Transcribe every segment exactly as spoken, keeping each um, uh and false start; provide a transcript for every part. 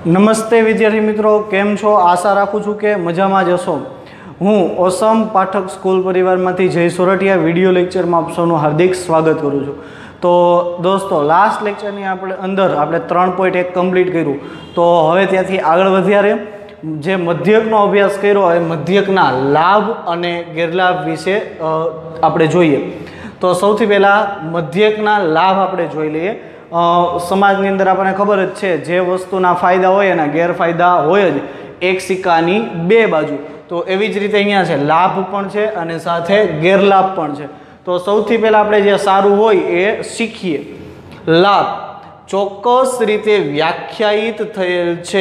નમસ્તે વિદ્યાર્થી મિત્રો, કેમ છો? આશા રાખું છું કે મજામાં જ હશો। હું ઓસમ પાઠક સ્કૂલ પરિવારમાંથી જય સોરઠિયા વિડીયો લેક્ચરમાં આપ સૌનું હાર્દિક સ્વાગત કરું છું। તો દોસ્તો, લાસ્ટ લેક્ચરની આપણે અંદર આપણે ત્રણ પોઈન્ટ એક કમ્પ્લીટ કર્યું, તો હવે ત્યાંથી આગળ વધ્યારે જે મધ્યકનો અભ્યાસ કર્યો એ મધ્યકના લાભ અને ગેરલાભ વિશે આપણે જોઈએ। તો સૌથી પહેલાં મધ્યકના લાભ આપણે જોઈ લઈએ। સમાજની અંદર આપણને ખબર જ છે, જે વસ્તુના ફાયદા હોય એના ગેરફાયદા હોય જ, એક સિક્કાની બે બાજુ। તો એવી જ રીતે અહીંયા છે, લાભ પણ છે અને સાથે ગેરલાભ પણ છે। તો સૌથી પહેલાં આપણે જે સારું હોય એ શીખીએ। લાભ ચોક્કસ રીતે વ્યાખ્યાયિત થયેલ છે।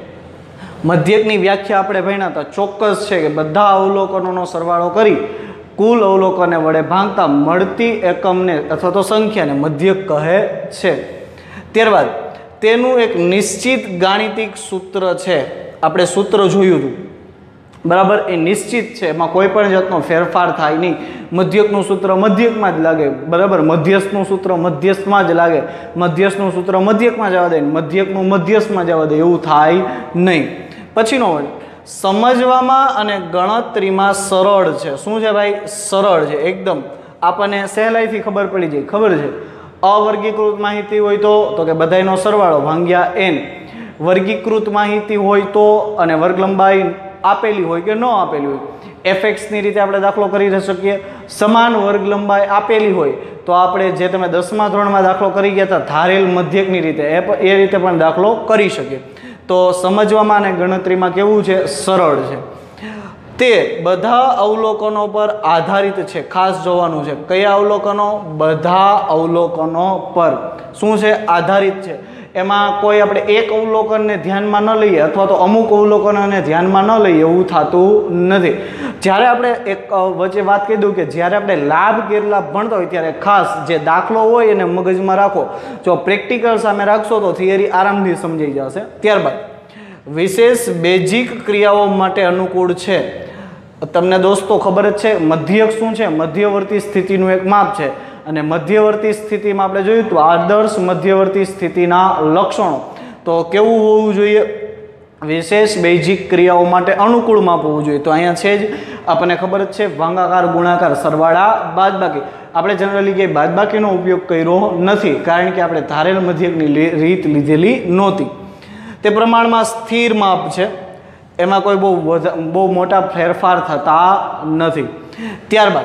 મધ્યકની વ્યાખ્યા આપણે ભણ્યા હતા, ચોક્કસ છે કે બધા અવલોકનોનો સરવાળો કરી કુલ અવલોકનને વડે ભાંગતા મળતી એકમને અથવા તો સંખ્યાને મધ્યક કહે છે। ત્યારબાદ તેનું એક નિશ્ચિત ગાણિતિક સૂત્ર છે, આપણે સૂત્ર જોયું હતું બરાબર, એ નિશ્ચિત છે, એમાં કોઈ પણ જાતનો ફેરફાર થાય નહીં। મધ્યકનું સૂત્ર મધ્યકમાં જ લાગે બરાબર, મધ્યસ્થનું સૂત્ર મધ્યસ્થમાં જ લાગે, મધ્યસ્થનું સૂત્ર મધ્યકમાં જવા દે, મધ્યકનું મધ્યસ્થમાં જવા દે, એવું થાય નહીં। પછીનો વર્ડ સમજવામાં અને ગણતરીમાં સરળ છે। શું છે ભાઈ? સરળ છે, એકદમ આપણને સહેલાઈથી ખબર પડી જાય। ખબર છે, અવર્ગીકૃત માહિતી હોય તો તો કે બધાયનો સરવાળો ભાંગ્યા એન, વર્ગીકૃત માહિતી હોય તો અને વર્ગ લંબાઈ આપેલી હોય કે ન આપેલી હોય, એફએક્સની રીતે આપણે દાખલો કરી શકીએ। સમાન વર્ગ લંબાઈ આપેલી હોય તો આપણે જે તમે દસમા ધોરણમાં દાખલો કરી ગયા હતા ધારેલ મધ્યકની રીતે, એ એ રીતે પણ દાખલો કરી શકીએ। તો સમજવામાં અને ગણતરીમાં કેવું છે? સરળ છે। તે બધા અવલોકનો પર આધારિત છે, ખાસ જોવાનું છે। કયા અવલોકનો? બધા અવલોકનો પર શું છે? આધારિત છે। એમાં કોઈ આપણે એક અવલોકનને ધ્યાનમાં ન લઈએ અથવા તો અમુક અવલોકનોને ધ્યાનમાં ન લઈએ એવું થતું નથી। જ્યારે આપણે એક વચ્ચે વાત કહી દઉં કે જ્યારે આપણે લાભ ગેરલાભ ભણતા હોય ત્યારે ખાસ જે દાખલો હોય એને મગજમાં રાખો। જો પ્રેક્ટિકલ સામે રાખશો તો થિયરી આરામથી સમજાઈ જશે। ત્યારબાદ વિશેષ બેઝિક ક્રિયાઓ માટે અનુકૂળ છે। તમને દોસ્તો ખબર જ છે, મધ્યક શું છે? મધ્યવર્તી સ્થિતિનું એક માપ છે, અને મધ્યવર્તી સ્થિતિમાં આપણે જોયું તો આદર્શ મધ્યવર્તી સ્થિતિના લક્ષણો તો કેવું હોવું જોઈએ? વિશેષ બેઝિક ક્રિયાઓ માટે અનુકૂળ માપ હોવું જોઈએ। તો અહીંયા છે જ, આપણને ખબર જ છે, ભાગાકાર, ગુણાકાર, સરવાળા, બાદબાકી। આપણે જનરલી કે બાદબાકીનો ઉપયોગ કર્યો નથી, કારણ કે આપણે ધારેલ મધ્યકની રીત લીધેલી નહોતી। તે પ્રમાણમાં સ્થિર માપ છે, એમાં કોઈ બહુ બહુ મોટા ફેરફાર થતા નથી। ત્યારબાદ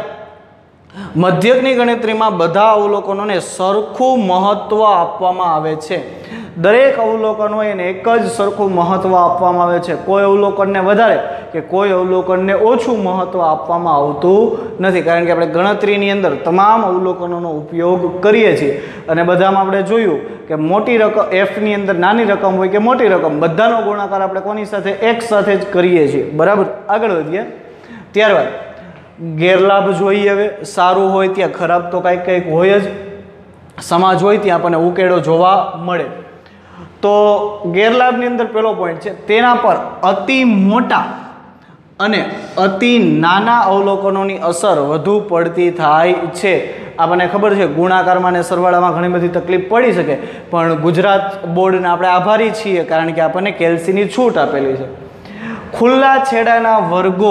મધ્યકની ગણતરીમાં બધા અવલોકનોને સરખું મહત્વ આપવામાં આવે છે। દરેક અવલોકન હોય એને એક જ સરખું મહત્વ આપવામાં આવે છે। કોઈ અવલોકનને વધારે કે કોઈ અવલોકનને ઓછું મહત્વ આપવામાં આવતું નથી, કારણ કે આપણે ગણતરીની અંદર તમામ અવલોકનોનો ઉપયોગ કરીએ છીએ, અને બધામાં આપણે જોયું કે મોટી રકમ એફની અંદર નાની રકમ હોય કે મોટી રકમ, બધાનો ગુણાકાર આપણે કોની સાથે? એક સાથે જ કરીએ છીએ બરાબર। આગળ વધીએ। ત્યારબાદ ગેરલાભ જોઈએ। હવે સારું હોય ત્યાં ખરાબ તો કાંઈક કંઈક હોય જ, સમાજ હોય ત્યાં આપણને ઉકેડો જોવા મળે। તો ગેરલાભની અંદર પહેલો પોઈન્ટ છે, તેના પર અતિ મોટા અને અતિ નાના અવલોકનોની અસર વધુ પડતી થાય છે। આપણને ખબર છે, ગુણાકારમાં અને સરવાળામાં ઘણી બધી તકલીફ પડી શકે, પણ ગુજરાત બોર્ડના આપણે આભારી છીએ કારણ કે આપણને કેલ્સીની છૂટ આપેલી છે। ખુલ્લા છેડાના વર્ગો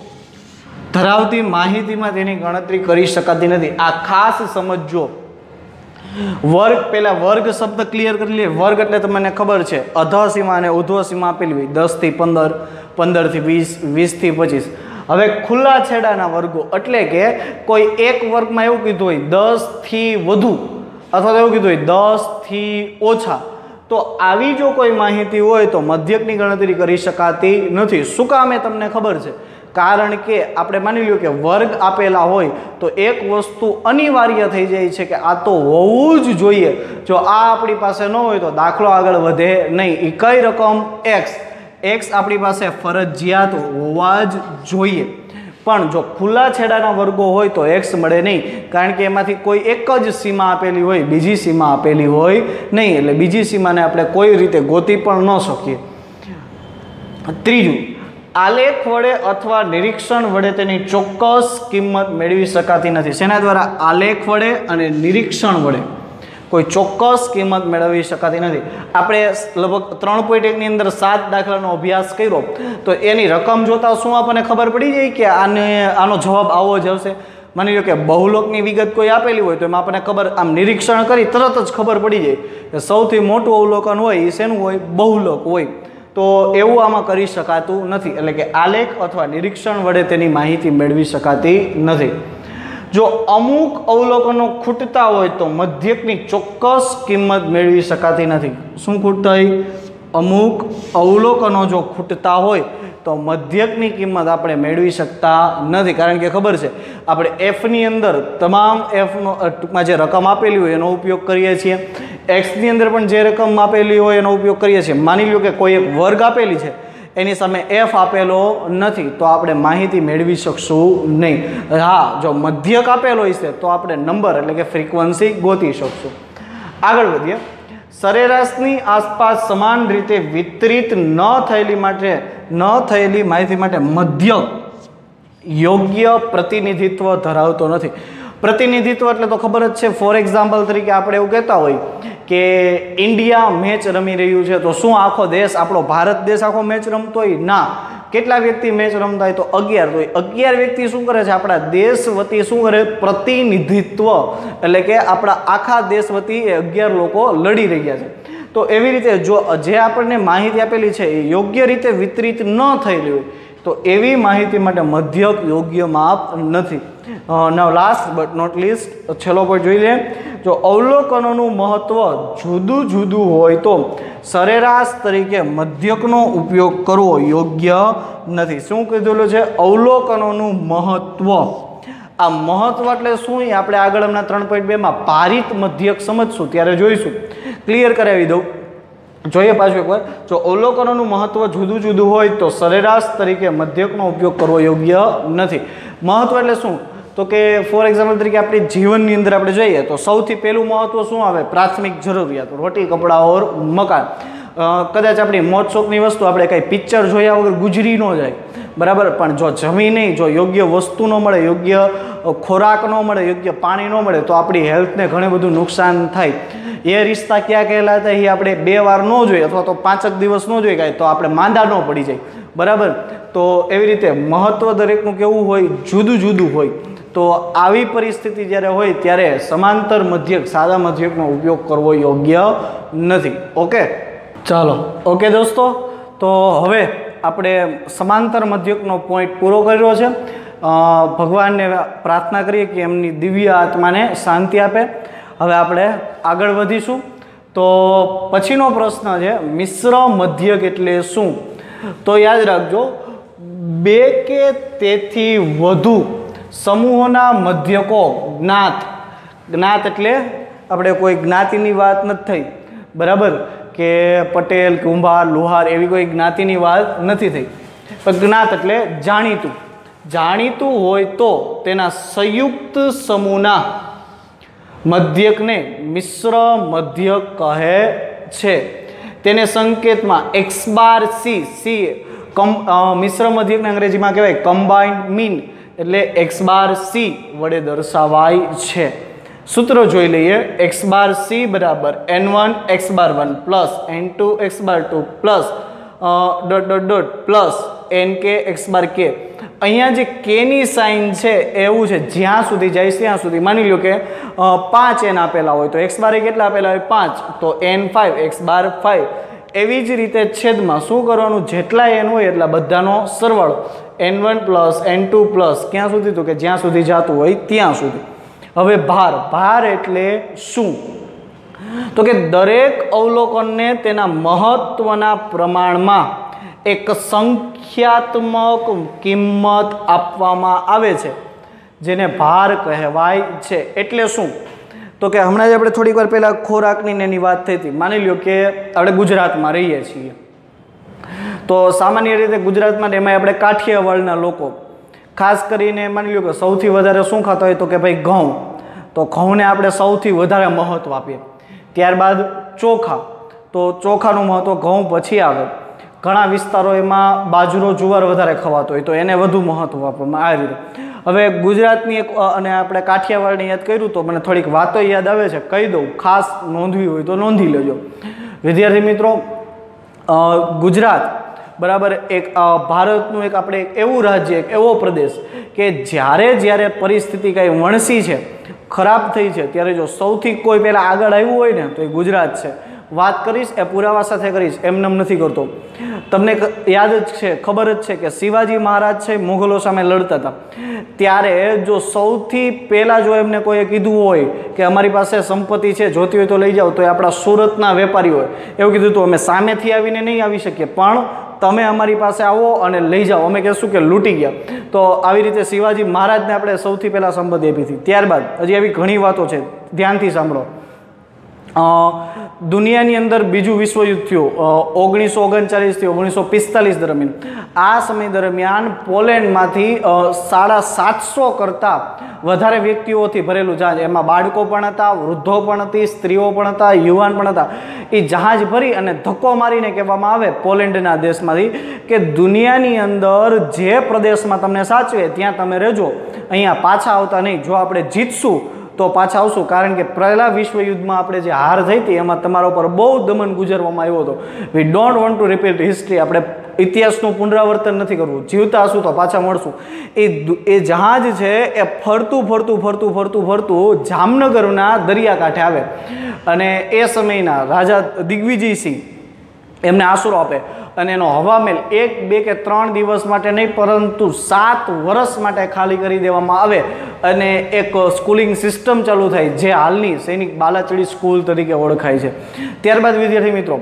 ધરાવતી માહિતીમાં તેની ગણતરી કરી શકાતી નથી। આ ખાસ સમજો। વર્ગ, પહેલા વર્ગ શબ્દ ક્લિયર કરી લઈએ। વર્ગ એટલે તમને ખબર છે, અધઃ સીમા અને ઉધ્વ સીમા આપેલી હોય, દસ થી પંદર, પંદર થી વીસ, વીસ થી પચીસ। હવે ખુલ્લા છેડાના વર્ગો એટલે કે કોઈ એક વર્ગમાં એવું કીધું હોય દસ થી વધુ, અથવા તો એવું કીધું હોય દસ થી ઓછા, તો આવી જો કોઈ માહિતી હોય તો મધ્યકની ગણતરી કરી શકાતી નથી। શું કામ? એ તમને ખબર છે, કારણ કે આપણે માની લ્યો કે વર્ગ આપેલા હોય તો એક વસ્તુ અનિવાર્ય થઈ જાય છે કે આ તો હોવું જ જોઈએ। જો આ આપણી પાસે ન હોય તો દાખલો આગળ વધે નહીં। એ કઈ રકમ? એક્સ। એક્સ આપણી પાસે ફરજિયાત હોવા જ જોઈએ, પણ જો ખુલ્લા છેડાના વર્ગો હોય તો એક્સ મળે નહીં, કારણ કે એમાંથી કોઈ એક જ સીમા આપેલી હોય, બીજી સીમા આપેલી હોય નહીં, એટલે બીજી સીમાને આપણે કોઈ રીતે ગોતી પણ ન શકીએ। ત્રીજું, આલેખ વડે અથવા નિરીક્ષણ વડે તેની ચોક્કસ કિંમત મેળવી શકાતી નથી। શેના દ્વારા? આલેખ વડે અને નિરીક્ષણ વડે કોઈ ચોક્કસ કિંમત મેળવી શકાતી નથી. આપણે લગભગ ત્રણ પોઈન્ટ એકની અંદર સાત દાખલાનો અભ્યાસ કર્યો તો એની રકમ જોતાં શું આપણને ખબર પડી જાય કે આને આનો જવાબ આવો જ આવશે. માની લો કે બહુલોકની વિગત કોઈ આપેલી હોય તો એમાં આપણને ખબર આમ નિરીક્ષણ કરી તરત જ ખબર પડી જાય કે સૌથી મોટું અવલોકન હોય એ શેનું હોય? બહુલોક હોય. તો એવું આમાં કરી શકાતું નથી, એટલે કે આલેખ અથવા નિરીક્ષણ વડે તેની માહિતી મેળવી શકાતી નથી. જો અમુક અવલોકનો ખૂટતા હોય તો મધ્યકની ચોક્કસ કિંમત મેળવી શકાતી નથી. શું ખૂટતા હોય? અમુક અવલોકનો જો ખૂટતા હોય તો મધ્યકની કિંમત આપણે મેળવી શકતા નથી. કારણ કે ખબર છે આપણે એફની અંદર તમામ એફનો ટૂંકમાં જે રકમ આપેલી હોય એનો ઉપયોગ કરીએ છીએ. એક્સની અંદર પણ જે રકમ આપેલી હોય એનો ઉપયોગ કરીએ છીએ. માની લો કે કોઈ એક વર્ગ આપેલી છે, એની સામે એફ આપેલો નથી તો આપણે માહિતી મેળવી શકશું નહીં. હા, જો મધ્યક આપેલો હશે તો આપણે નંબર એટલે કે ફ્રીક્વન્સી ગોતી શકશું. આગળ વધીએ. સરેરાશની આસપાસ સમાન રીતે વિતરિત ન થયેલી માટે ન થયેલી માહિતી માટે મધ્યક યોગ્ય પ્રતિનિધિત્વ ધરાવતો નથી. પ્રતિનિધિત્વ એટલે તો ખબર જ છે. ફોર એક્ઝામ્પલ તરીકે આપણે એવું કહેતા હોય કે ઇન્ડિયા મેચ રમી રહ્યું છે તો શું આખો દેશ, આપણો ભારત દેશ આખો મેચ રમતો હોય? ના. કેટલા વ્યક્તિ મેચ રમતા હોય? તો અગિયાર. તો અગિયાર વ્યક્તિ શું કરે છે? આપણા દેશ વતી શું કરે? પ્રતિનિધિત્વ એટલે કે આપણા આખા દેશ વતી એ અગિયાર લોકો લડી રહ્યા છે. તો એવી રીતે જો જે આપણને માહિતી આપેલી છે એ યોગ્ય રીતે વિતરિત ન થયેલી હોય તો એવી માહિતી માટે મધ્યક યોગ્ય માપ નથી. Now last but not least છેલ્લો પોઈન્ટ જોઈ લે. જો અવલોકનોનું મહત્વ જુદું જુદું હોય તો સરેરાશ તરીકે મધ્યકનો ઉપયોગ કરવો યોગ્ય નથી. શું કીધેલું છે? અવલોકનોનું મહત્વ. આ મહત્વ એટલે શું? એ આપણે આગળ હમણાં ત્રણ પોઈન્ટ બેમાં ભારિત મધ્યક સમજશું ત્યારે જોઈશું. ક્લિયર કરાવી દઉં. જોઈએ પાછું એકવાર. જો અવલોકનોનું મહત્વ જુદું જુદું હોય તો સરેરાશ તરીકે મધ્યકનો ઉપયોગ કરવો યોગ્ય નથી. મહત્વ એટલે શું? તો કે ફોર એક્ઝામ્પલ તરીકે આપણી જીવનની અંદર આપણે જોઈએ તો સૌથી પહેલું મહત્વ શું આવે? પ્રાથમિક જરૂરિયાતો, રોટી કપડાં ઓર મકાન. કદાચ આપણી મોજ શોખની વસ્તુ આપણે કંઈ પિક્ચર જોયા વગર ગુજરી ન જાય, બરાબર. પણ જો જમી નહીં, જો યોગ્ય વસ્તુ ન મળે, યોગ્ય ખોરાક ન મળે, યોગ્ય પાણી ન મળે તો આપણી હેલ્થને ઘણું બધું નુકસાન થાય. એ રિશ્તા ક્યાં કહેલાતા એ આપણે બે વાર ન જોઈએ અથવા તો પાંચક દિવસ ન જોઈ કાંઈ તો આપણે માંદા ન પડી જાય, બરાબર. તો એવી રીતે મહત્વ દરેકનું કેવું હોય? જુદું જુદું હોય. તો આવી પરિસ્થિતિ જ્યારે હોય ત્યારે સમાંતર મધ્યક, સાદા મધ્યકનો ઉપયોગ કરવો યોગ્ય નથી. ઓકે, ચાલો. ઓકે દોસ્તો, તો હવે આપણે સમાંતર મધ્યકનો પોઈન્ટ પૂરો કર્યો છે. ભગવાનને પ્રાર્થના કરીએ કે એમની દિવ્ય આત્માને શાંતિ આપે. હવે આપણે આગળ વધીશું. તો પછીનો પ્રશ્ન છે મિશ્ર મધ્યક એટલે શું? તો યાદ રાખજો, બે કે તેથી વધુ સમૂહોના મધ્યકો જ્ઞાત. જ્ઞાત એટલે આપણે કોઈ જ્ઞાતિની વાત નથી થઈ, બરાબર, કે પટેલ, કુંભાર, લુહાર એવી કોઈ જ્ઞાતિની વાત નથી થઈ. પણ જ્ઞાત એટલે જાણીતું. જાણીતું હોય તો તેના સંયુક્ત સમૂહના મધ્યકને મિશ્ર મધ્યક કહે છે. તેને સંકેતમાં એક્સ બાર સી સી કમ મિશ્ર મધ્યકને અંગ્રેજીમાં કહેવાય કમ્બાઇન્ડ મીન, એટલે એક્સ બાર સી વડે દર્શાવાય છે. સૂત્રો જોઈ લઈએ. એક્સ બાર સી બરાબર N one X bar one plus N two X bar two plus dot dot dot plus N K X bar K. અહીંયા જે કેની સાઇન છે એવું છે જ્યાં સુધી જાય ત્યાં સુધી. માની લો કે પાંચ એન આપેલા હોય તો એક્સ બાર એ કેટલા આપેલા હોય? પાંચ. તો N five X bar five. એવી જ રીતે છેદમાં શું કરવાનું? જેટલા એન હોય એટલા બધાનો સરવાળો. N one plus N two plus ક્યાં સુધી? તો કે જ્યાં સુધી જતું હોય ત્યાં સુધી. હવે ભાર. ભાર એટલે શું? તો કે દરેક અવલોકનને તેના મહત્વના પ્રમાણમાં એક સંખ્યાત્મક કિંમત આપવામાં આવે છે જેને ભાર કહેવાય છે. એટલે શું? તો કે હમણાં જ આપણે થોડીક વાર પહેલાં ખોરાકની એની વાત થઈ હતી. માની લો કે આપણે ગુજરાતમાં રહીએ છીએ તો સામાન્ય રીતે ગુજરાતમાં એમાં આપણે કાઠિયાવાડના લોકો ખાસ કરીને માની લો કે સૌથી વધારે શું ખાતા હોય? તો કે ભાઈ ઘઉં. તો ઘઉંને આપણે સૌથી વધારે મહત્ત્વ આપીએ. ત્યારબાદ ચોખા. તો ચોખાનું મહત્ત્વ ઘઉં પછી આવે. ઘણા વિસ્તારો એમાં બાજરો જુવાર વધારે ખવાતો હોય તો એને વધુ મહત્ત્વ આપવામાં આવી રીતે. હવે ગુજરાતની એક અને આપણે કાઠિયાવાડની યાદ કર્યું તો મને થોડીક વાતો યાદ આવે છે, કહી દઉં, ખાસ નોંધવી હોય તો નોંધી લેજો. વિદ્યાર્થી મિત્રો, ગુજરાત બરાબર એક ભારતનું એક આપણે એક એવું રાજ્ય, એક એવો પ્રદેશ કે જ્યારે જ્યારે પરિસ્થિતિ કંઈ વણસી છે, ખરાબ થઈ છે, ત્યારે જો સૌથી કોઈ પહેલાં આગળ આવ્યું હોય ને તો એ ગુજરાત છે. વાત કરીશ એ પુરાવા સાથે કરીશ, એમને નથી કરતો. તમને યાદ જ છે, ખબર જ છે કે શિવાજી મહારાજ છે મુઘલો સામે લડતા હતા, ત્યારે જો સૌથી પહેલાં જો એમને કોઈએ કીધું હોય કે અમારી પાસે સંપત્તિ છે, જોતી હોય તો લઈ જાઓ, તો એ આપણા સુરતના વેપારી હોય એવું કીધું હતું, અમે સામેથી આવીને નહીં આવી શકીએ, પણ તમે અમારી પાસે આવો અને લઈ જાઓ, અમે કહેશું કે લૂંટી ગયા. તો આવી રીતે શિવાજી મહારાજને આપણે સૌથી પહેલાં સંપત્તિ આપી હતી. ત્યારબાદ હજી એવી ઘણી વાતો છે, ધ્યાનથી સાંભળો. દુનિયાની અંદર બીજું વિશ્વયુદ્ધ થયું ઓગણીસો ઓગણચાલીસથી ઓગણીસો પિસ્તાલીસ દરમિયાન. આ સમય દરમિયાન પોલેન્ડમાંથી સાડા સાતસો કરતાં વધારે વ્યક્તિઓથી ભરેલું જહાજ, એમાં બાળકો પણ હતા, વૃદ્ધો પણ હતી, સ્ત્રીઓ પણ હતા, યુવાન પણ હતા, એ જહાજ ભરી અને ધક્કો મારીને કહેવામાં આવે પોલેન્ડના દેશમાંથી કે દુનિયાની અંદર જે પ્રદેશમાં તમને સાચવે ત્યાં તમે રહેજો, અહીંયા પાછા આવતા નહીં. જો આપણે જીતશું તો પાછા આવશું, કારણ કે પહેલા વિશ્વયુદ્ધમાં આપણે જે હાર થઈ હતી એમાં તમારા ઉપર બહુ દમન ગુજારવામાં આવ્યો હતો. We don't want to repeat history. આપણે ઇતિહાસનું પુનરાવર્તન નથી કરવું, જીવતા હશું તો પાછા મળશું. એ એ જહાજ છે એ ફરતું ફરતું ફરતું ફરતું ફરતું જામનગરના દરિયાકાંઠે આવે અને એ સમયના રાજા દિગ્વિજયસિંહ એમને આશરો આપે અને એનો હવામેલ એક બે કે ત્રણ દિવસ માટે નહીં પરંતુ સાત વર્ષ માટે ખાલી કરી દેવામાં આવે અને એક સ્કૂલિંગ સિસ્ટમ ચાલુ થાય જે હાલની સૈનિક બાલાચડી સ્કૂલ તરીકે ઓળખાય છે. ત્યારબાદ વિદ્યાર્થી મિત્રો,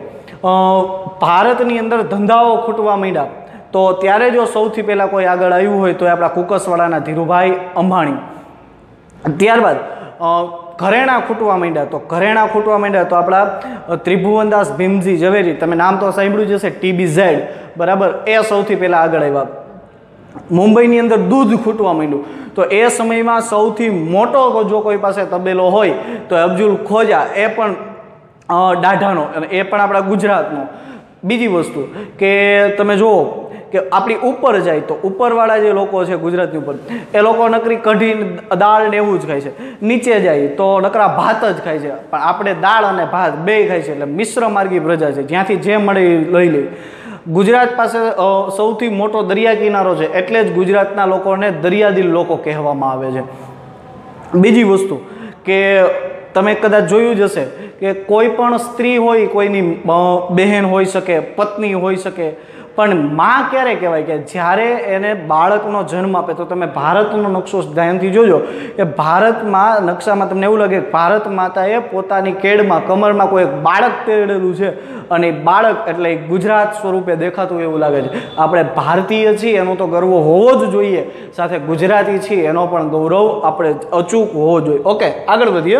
ભારતની અંદર ધંધાઓ ખૂટવા માંડ્યા, તો ત્યારે જો સૌથી પહેલાં કોઈ આગળ આવ્યું હોય તો એ આપણા કુકસવાડાના ધીરુભાઈ અંબાણી. ત્યારબાદ ઘરેણા ખૂટવા માંડ્યા, તો ઘરેણા ખૂટવા માંડ્યા તો આપણા ત્રિભુવનદાસ ભીમજી ઝવેરી, તમે નામ તો સાંભળ્યું જ હશે, ટીબીઝેડ બરાબર, એ સૌથી પહેલાં આગળ આવ્યા. મુંબઈની અંદર દૂધ ખૂટવા માંડ્યું, તો એ સમયમાં સૌથી મોટો જો કોઈ પાસે તબેલો હોય તો અબ્દુલ ખોજા, એ પણ દાઢાનો, અને એ પણ આપણા ગુજરાતનો. બીજી વસ્તુ કે તમે જુઓ કે આપણી ઉપર જાય તો ઉપરવાળા જે લોકો છે ગુજરાતની ઉપર, એ લોકો નકરી કઢી દાળ ને એવું જ ખાય છે. નીચે જાય તો નકરા ભાત જ ખાય છે, પણ આપણે દાળ અને ભાત બે ખાય છે, એટલે મિશ્ર માર્ગી પ્રજા છે, જ્યાંથી જે મળે એ લઈ લે. ગુજરાત પાસે સૌથી મોટો દરિયા કિનારો છે, એટલે જ ગુજરાતના લોકોને દરિયાદિલ લોકો કહેવામાં આવે છે. બીજી વસ્તુ કે તમે કદાચ જોયું જ હશે કે કોઈ પણ સ્ત્રી હોય, કોઈની બહેન હોઈ શકે, પત્ની હોઈ શકે, પણ માં ક્યારે કહેવાય કે જ્યારે એને બાળકનો જન્મ આપે. તો તમે ભારતનો નકશો ધ્યાનથી જોજો કે ભારતમાં નકશામાં તમને એવું લાગે કે ભારત માતાએ પોતાની કેડમાં કમરમાં કોઈ બાળક તેડેલું છે અને બાળક એટલે ગુજરાત સ્વરૂપે દેખાતું એવું લાગે છે. આપણે ભારતીય છીએ એનો તો ગર્વ હોવો જ જોઈએ, સાથે ગુજરાતી છીએ એનો પણ ગૌરવ આપણે અચૂક હોવો જોઈએ. ઓકે, આગળ વધીએ.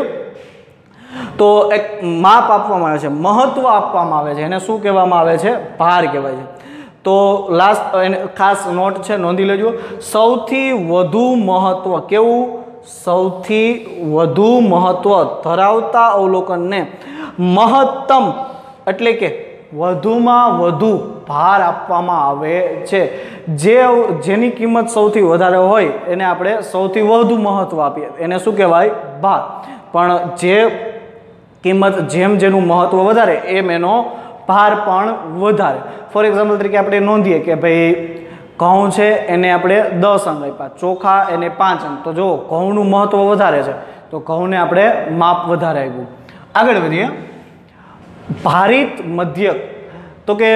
તો એક માપ આપવામાં આવે છે, મહત્વ આપવામાં આવે છે, એને શું કહેવામાં આવે છે? ભાર કહેવાય છે. તો લાસ્ટ ખાસ નોટ છે, નોંધી લેજો. સૌથી વધુ મહત્વ કેવું? સૌથી વધુ મહત્વ ધરાવતા અવલોકનને મહત્તમ એટલે કે વધુમાં વધુ ભાર આપવામાં આવે છે. જે જેની કિંમત સૌથી વધારે હોય એને આપણે સૌથી વધુ મહત્વ આપીએ, એને શું કહેવાય? ભાર. પણ જે કિંમત જેમ જેનું મહત્વ વધારે એમ એનો ભાર પણ વધારે. ફોર એક્ઝામ્પલ તરીકે આપણે નોંધીએ કે ભાઈ ઘઉં છે એને આપણે દસ અંક આપ્યા, ચોખા એને પાંચ અંક. તો જો ઘઉંનું મહત્વ વધારે છે તો ઘઉંને આપણે માપ વધારે આપ્યું. આગળ વધીએ. ભારિત મધ્યક. તો કે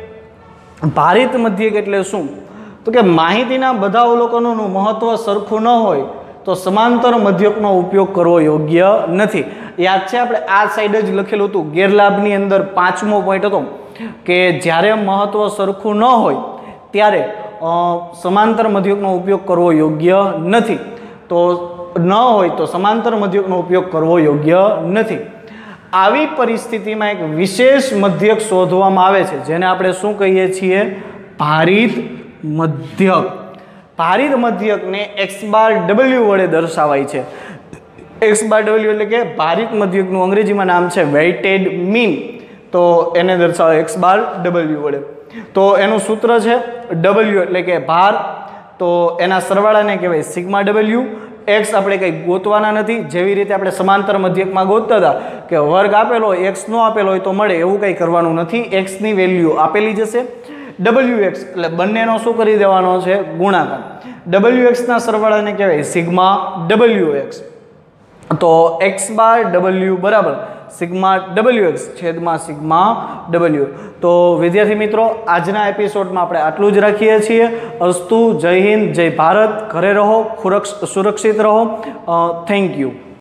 ભારિત મધ્યક એટલે શું? તો કે માહિતીના બધા અવલોકનોનું મહત્વ સરખું ન હોય તો સમાંતર મધ્યકનો ઉપયોગ કરવો યોગ્ય નથી. યાદ છે આપણે આ સાઈડ જ લખેલું હતું ગેરલાભની અંદર પાંચમો પોઈન્ટ હતો કે જ્યારે મહત્વ સરખું ન હોય ત્યારે સમાંતર મધ્યકનો ઉપયોગ કરવો યોગ્ય નથી. તો ન હોય તો સમાંતર મધ્યકનો ઉપયોગ કરવો યોગ્ય નથી. આવી પરિસ્થિતિમાં એક વિશેષ મધ્યક શોધવામાં આવે છે જેને આપણે શું કહીએ છીએ? ભારિત મધ્યક. ભારિત મધ્યકને એક્સ બાર ડબલ્યુ વડે દર્શાવાય છે. એક્સ બાર ડબલ્યુ એટલે કે ભારિત મધ્યકનું અંગ્રેજીમાં નામ છે વેઇટેડ મીન. તો એને દર્શાવે એક્સ બાર ડબલ્યુ વડે. તો એનું સૂત્ર છે ડબલ્યુ એટલે કે ભાર, તો એના સરવાળાને કહેવાય સિગ્મા ડબલ્યુ. એક્સ આપણે કંઈ ગોતવાના નથી. જેવી રીતે આપણે સમાંતર મધ્યકમાં ગોતતા હતા કે વર્ગ આપેલો હોય, એક્સ નો આપેલો હોય તો મળે, એવું કંઈ કરવાનું નથી. એક્સની વેલ્યુ આપેલી જશે. ડબલ્યુ એક્સ એટલે બંનેનો શું કરી દેવાનો છે? ગુણાકાર. ડબલ્યુ એક્સના સરવાળાને કહેવાય સિગ્મા ડબલ્યુ એક્સ. તો એક્સ બાર ડબલ્યુ બરાબર સિગ્મા ડબલ્યુ એક્સ છેદમાં સિગ્મા ડબલ્યુ. તો વિદ્યાર્થી મિત્રો, આજના એપિસોડમાં આપણે આટલું જ રાખીએ છીએ. અસ્તુ. જય હિન્દ, જય ભારત. ઘરે રહો, સુરક્ષિત રહો. Thank you.